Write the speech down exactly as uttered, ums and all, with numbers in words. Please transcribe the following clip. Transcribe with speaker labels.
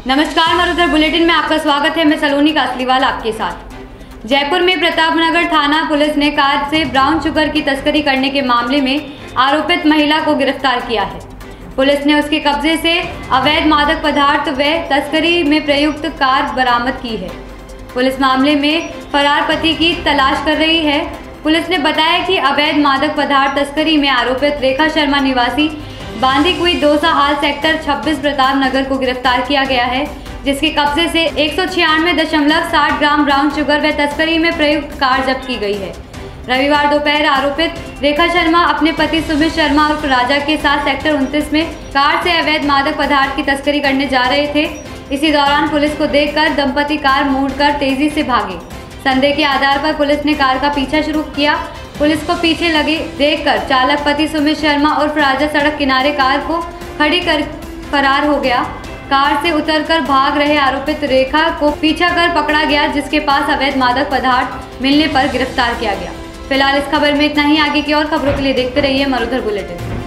Speaker 1: नमस्कार, मरुधर बुलेटिन में आपका स्वागत है। मैं सलोनी कासलीवाल आपके साथ। जयपुर में प्रतापनगर थाना पुलिस ने कार से ब्राउन शुगर की तस्करी करने के मामले में आरोपित महिला को गिरफ्तार किया है। पुलिस ने उसके कब्जे से अवैध मादक पदार्थ व तस्करी में प्रयुक्त कार बरामद की है। पुलिस मामले में फरार पति की तलाश कर रही है। पुलिस ने बताया कि अवैध मादक पदार्थ तस्करी में आरोपित रेखा शर्मा निवासी बांदी कुई दोसा हाल सेक्टर छब्बीस प्रताप नगर को गिरफ्तार किया गया है, जिसके कब्जे से एक सौ छियानवे दशमलव साठ ग्राम ब्राउन शुगर व तस्करी में प्रयुक्त कार जब्त की गई है। रविवार दोपहर आरोपित रेखा शर्मा अपने पति सुमित शर्मा और राजा के साथ सेक्टर उनतीस में कार से अवैध मादक पदार्थ की तस्करी करने जा रहे थे। इसी दौरान पुलिस को देखकर दंपति कार मोड़कर तेजी से भागे। संदेह के आधार पर पुलिस ने कार का पीछा शुरू किया। पुलिस को पीछे लगे देखकर चालक पति सुमित शर्मा और राजा सड़क किनारे कार को खड़ी कर फरार हो गया। कार से उतरकर भाग रहे आरोपित रेखा को पीछा कर पकड़ा गया, जिसके पास अवैध मादक पदार्थ मिलने पर गिरफ्तार किया गया। फिलहाल इस खबर में इतना ही। आगे की और खबरों के लिए देखते रहिए मरुधर बुलेटिन।